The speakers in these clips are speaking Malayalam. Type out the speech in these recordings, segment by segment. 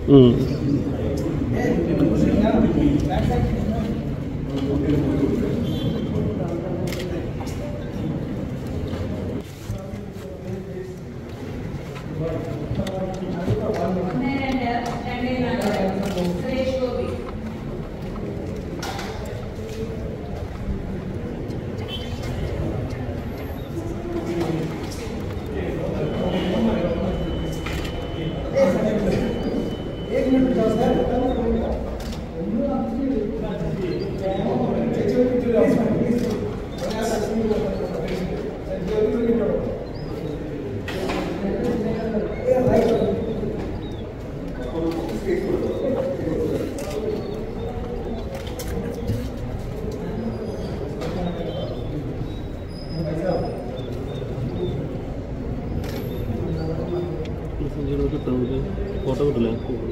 ഫോട്ടോ കിട്ടില്ല.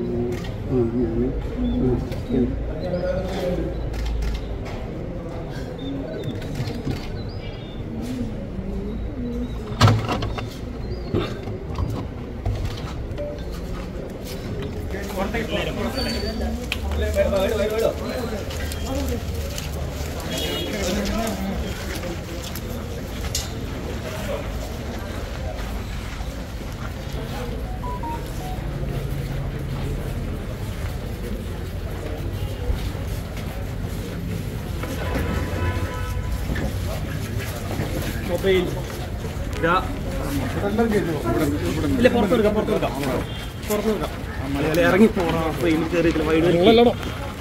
മൊബൈൽ ഇല്ല, പുറത്തെടുക്കാം ഇറങ്ങി പോറാ ട്രെയിനിൽ കയറിയിട്ടില്ല. വൈകിട്ട്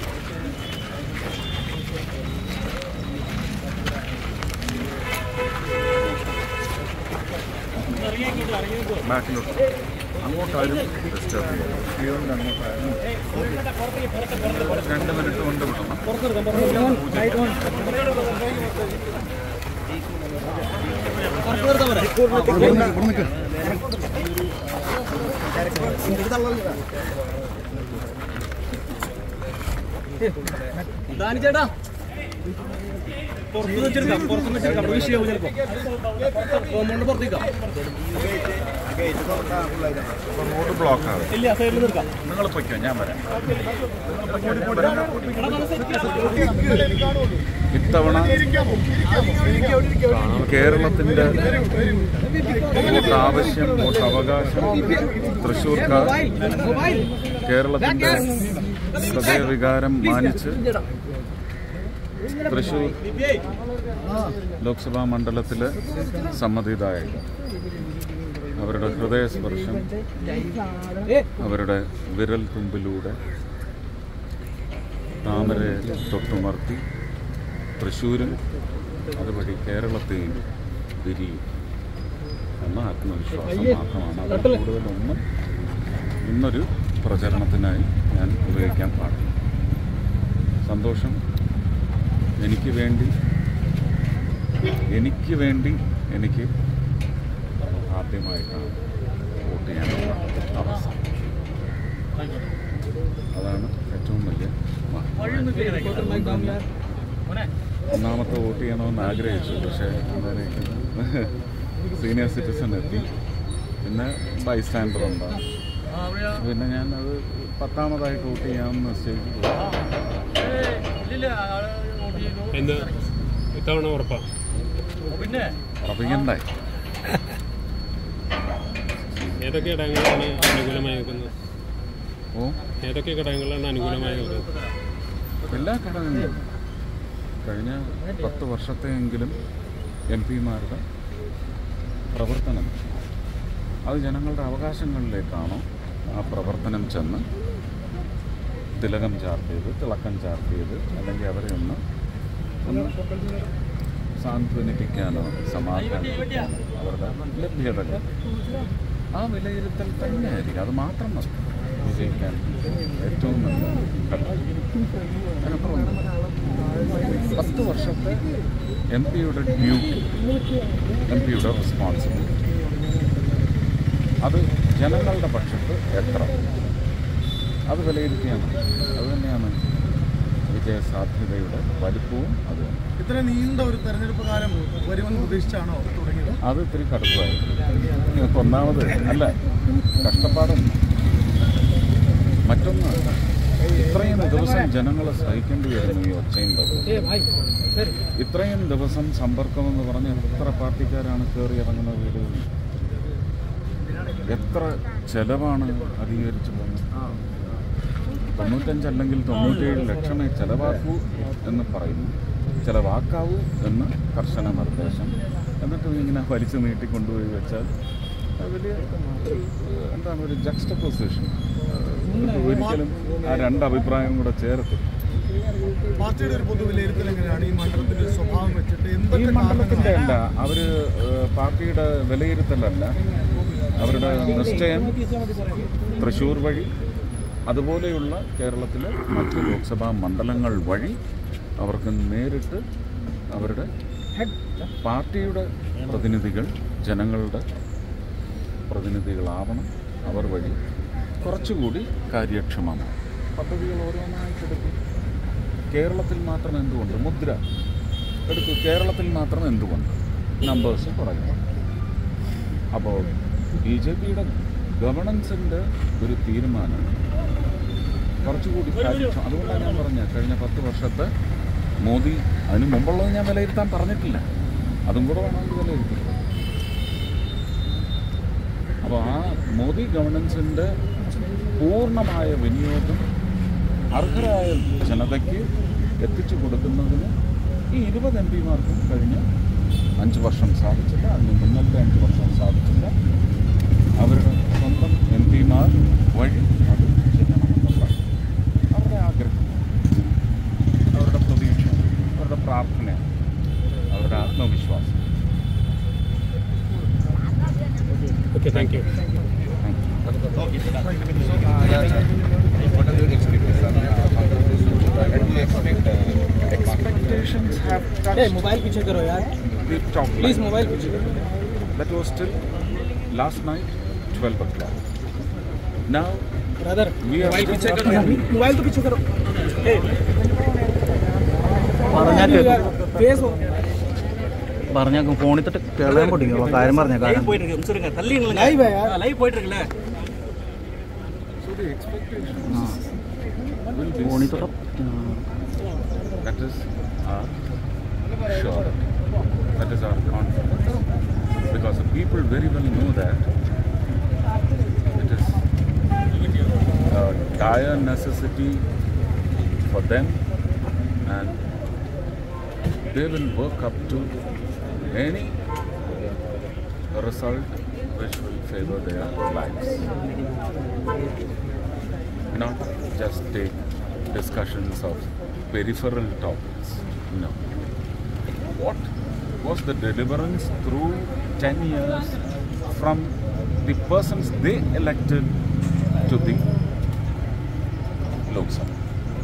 ബാക്കിലോട്ട് അങ്ങോട്ടാരും ഡിസ്റ്റർബ് ചെയ്യും. ക്ലിയറിൻ്റെ അങ്ങോട്ടായാലും 2 മിനിറ്റ് കൊണ്ട് വിടണം. ചേട്ടാ പുറത്ത് വെച്ചെടുക്കാം, വിഷയവും ചിലപ്പോ കോമ്പൗണ്ട് പുറത്തേക്കാം. റോഡ് ബ്ലോക്ക് ആണ്. ഇല്ല, സൈഡിൽ നിർത്താം. നിങ്ങൾ പൊയ്ക്കോ, ഞാൻ വരാം. ഇത്തവണ കേരളത്തിൻ്റെ വോട്ടാവശ്യം, വോട്ടവകാശം തൃശ്ശൂർക്കാർ കേരളത്തിൻ്റെ ഹൃദയവികാരം മാനിച്ച് തൃശ്ശൂർ ലോക്സഭാ മണ്ഡലത്തിലെ സമ്മതിദായക അവരുടെ ഹൃദയസ്പർശം അവരുടെ വിരൽ തുമ്പിലൂടെ താമരയെ തൊട്ടുമർത്തി തൃശ്ശൂരും അതുവഴി കേരളത്തെയും വിരിയും എന്ന ആത്മവിശ്വാസം മാത്രമാണ്. അത് കൂടുതലൊന്നും ഇന്നൊരു പ്രചരണത്തിനായി ഞാൻ ഉപയോഗിക്കാൻ പാടില്ല. സന്തോഷം. എനിക്ക് വേണ്ടി എനിക്ക് ആദ്യമായിട്ടാണ് വോട്ട് ചെയ്യാനുള്ള അവസരം. അതാണ് ഏറ്റവും വലിയ. ഒന്നാമത്തെ വോട്ട് ചെയ്യണമെന്ന് ആഗ്രഹിച്ചു, പക്ഷേ അന്നേരേക്കും സീനിയർ സിറ്റിസൺ എത്തി. പിന്നെ ബൈസ്റ്റാൻഡർ ഉണ്ടാകും. പിന്നെ ഞാൻ അത് 10ാമതായിട്ട് വോട്ട് ചെയ്യാമെന്ന് നിശ്ചയിച്ചു. ഇത്തവണ ഉറപ്പാണ്. പിന്നെ ഉറപ്പിക്കണ്ടേ? ഏതൊക്കെ ഘടകങ്ങളാണ് അനുകൂലമായി നിൽക്കുന്നത്? ഏതൊക്കെ ഘടകങ്ങളാണ് അനുകൂലമായി നിൽക്കുന്നത്? എല്ലാ ഘടകങ്ങളും. കഴിഞ്ഞ 10 വർഷത്തെയെങ്കിലും MP-മാരുടെ പ്രവർത്തനം അത് ജനങ്ങളുടെ അവകാശങ്ങളിലേക്കാണോ ആ പ്രവർത്തനം ചെന്ന് തിലകം ചാർത്തിയത്, തിളക്കം ചാർത്തിയത്, അല്ലെങ്കിൽ അവരെ ഒന്ന് സാന്ത്വനിപ്പിക്കാനോ സമാധാനിപ്പിക്കാനോ അവരുടെ ലഭ്യതകൾ ആ വിലയിരുത്തൽ തന്നെയായിരിക്കും. അത് മാത്രം മതി വിജയിക്കാൻ ഏറ്റവും നല്ല ഘട്ടം. അതിനപ്പുറം 10 വർഷത്തെ MP-യുടെ ഡ്യൂട്ടി, MP-യുടെ റെസ്പോൺസിബിലിറ്റി അത് ജനങ്ങളുടെ പക്ഷത്ത് എത്ര അത് വിലയിരുത്തിയാണ്. അതുതന്നെയാണ് വിജയസാധ്യതയുടെ വലിപ്പവും. അത് ഇത്ര നീണ്ട ഒരു തെരഞ്ഞെടുപ്പ് കാലം വരുമെന്ന് പ്രതീക്ഷിച്ചാണോ തുടങ്ങിയത്? അത് ഇത്തിരി കടുപ്പായി. ഒന്നാമത് അല്ല, കഷ്ടപ്പാടും മറ്റൊന്ന്, ഇത്രയും ദിവസം ജനങ്ങളെ സഹിക്കേണ്ടി വരുന്നു ഈ ഒച്ചയും ഇത്രയും ദിവസം സമ്പർക്കമെന്ന് പറഞ്ഞ് എത്ര പാർട്ടിക്കാരാണ് കയറി ഇറങ്ങുന്ന വീടുകളിൽ, എത്ര ചെലവാണ് അധികരിച്ചു പോകുന്നത്. 95 അല്ലെങ്കിൽ 97 ലക്ഷമേ ചെലവാക്കൂ എന്ന് പറയുന്നു, ചെലവാക്കാവൂ എന്ന് കർശന നിർദ്ദേശം. എന്നിട്ട് ഇങ്ങനെ വലിച്ചു നീട്ടിക്കൊണ്ടുപോയി വെച്ചാൽ വലിയ എന്താണ് ഒരു ജക്സ്റ്റപ്പോസിഷൻ. ഒരിക്കലും ആ രണ്ട് അഭിപ്രായം കൂടെ ചേർത്ത് പാർട്ടിയുടെ ഒരു പൊതു വിലയിരുത്തൽ എങ്ങനെയാണ് ഈ മണ്ഡലത്തിന്റെ സ്വഭാവം വെച്ചിട്ട്? ഈ മണ്ഡലത്തിൻ്റെ അല്ല, അവർ പാർട്ടിയുടെ വിലയിരുത്തലല്ല, അവരുടെ നിശ്ചയം തൃശ്ശൂർ വഴി അതുപോലെയുള്ള കേരളത്തിലെ മറ്റ് ലോക്സഭാ മണ്ഡലങ്ങൾ വഴി അവർക്ക് നേരിട്ട് അവരുടെ പാർട്ടിയുടെ പ്രതിനിധികൾ ജനങ്ങളുടെ പ്രതിനിധികളാവണം. അവർ വഴി കുറച്ചുകൂടി കാര്യക്ഷമമാണ്. പദ്ധതികൾ ഓരോന്നായിട്ടെടുക്കും. കേരളത്തിൽ മാത്രം എന്തുകൊണ്ട് മുദ്ര എടുത്തു, കേരളത്തിൽ മാത്രം എന്തുകൊണ്ട് നമ്പേഴ്സ് കുറയും. അപ്പോൾ BJPയുടെ ഗവർണൻസിൻ്റെ ഒരു തീരുമാനം കുറച്ചുകൂടി കാര്യക്ഷമം. അതുകൊണ്ടാണ് ഞാൻ പറഞ്ഞത്, കഴിഞ്ഞ 10 വർഷത്തെ മോദി, അതിന് മുമ്പുള്ളത് ഞാൻ വിലയിരുത്താൻ പറഞ്ഞിട്ടില്ല, അതും കൂടെ വേണമെങ്കിൽ വിലയിരുത്തി. അപ്പോൾ ആ മോദി ഗവർണൻസിൻ്റെ പൂർണ്ണമായ വിനിയോഗം അർഹരായ ജനതയ്ക്ക് എത്തിച്ചു കൊടുക്കുന്നതിന് ഈ 20 MP-മാർക്കും കഴിഞ്ഞ 5 വർഷം സാധിച്ചില്ല, അതിന് മുന്നത്തെ 5 വർഷം സാധിച്ചില്ല. അവരുടെ സ്വന്തം MP-മാർ വഴി അത് ചെയ്യണമെന്നുള്ള അവരുടെ ആഗ്രഹം, അവരുടെ പ്രതീക്ഷ, അവരുടെ പ്രാർത്ഥന, അവരുടെ ആത്മവിശ്വാസം. Okay, thank you. Expectations have touched. Hey, mobile पीछे करो यार. The top line. Please mobile पीछे करो. That was still last night, 12 o'clock. Now Brother, we are mobile पीछे करो. Mobile तो पीछे करो. Hey. പറഞ്ഞേക്കും ഫോണിൽ തൊട്ട് കേളാൻ പൊട്ടിക്കുള്ള കാര്യം പറഞ്ഞേക്കാം. ഫോണിൽ തൊട്ട് that is our surety, that is our confidence, because the people very well know that it is a dire necessity for them, and they will work up to any result which will favor their lives, not just take discussions of peripheral topics. No. What was the deliverance through 10 years from the persons they elected to the Lok Sabha?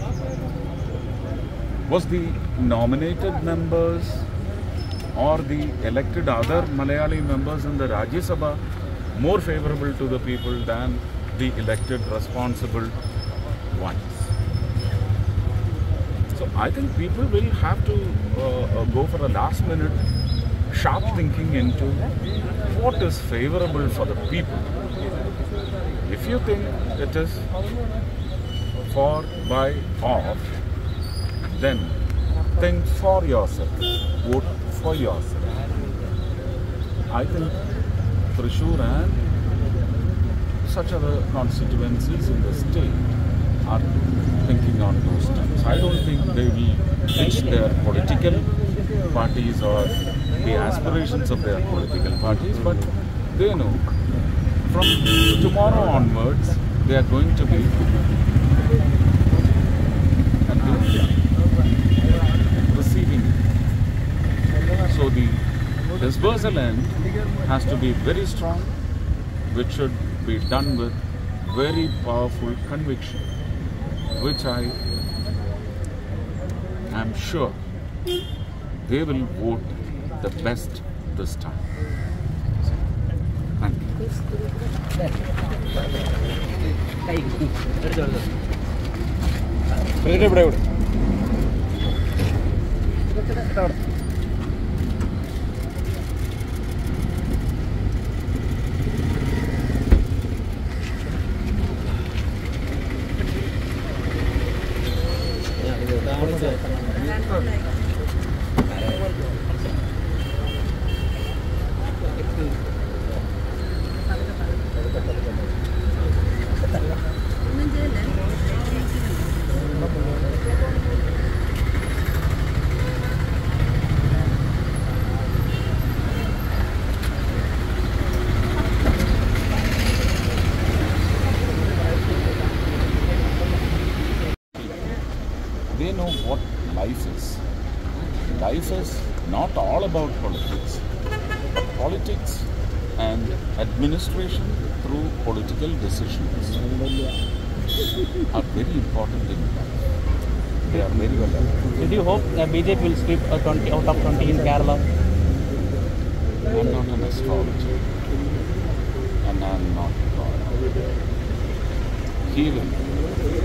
Was the nominated members or the elected other Malayali members in the Rajya Sabha more favorable to the people than the elected responsible ones? So I think people will have to go for a last minute sharp thinking into what is favorable for the people. If you think it is for, by, of, then think for yourself, vote for yourself. I think Thrissur and such other constituencies in the state are thinking on those terms. I don't think they will ditch their political parties or the aspirations of their political parties, but they know from tomorrow onwards they are going to be receiving. So the disbursal end has to be very strong, which should be done with very powerful conviction, which I am sure they will vote the best this time. Thank you. politics and administration through political decisions are very important in life. They are very well aligned. Did you hope BJP will sweep 20 out of 20 in Kerala? I'm not an astrologer and I'm not God. He will.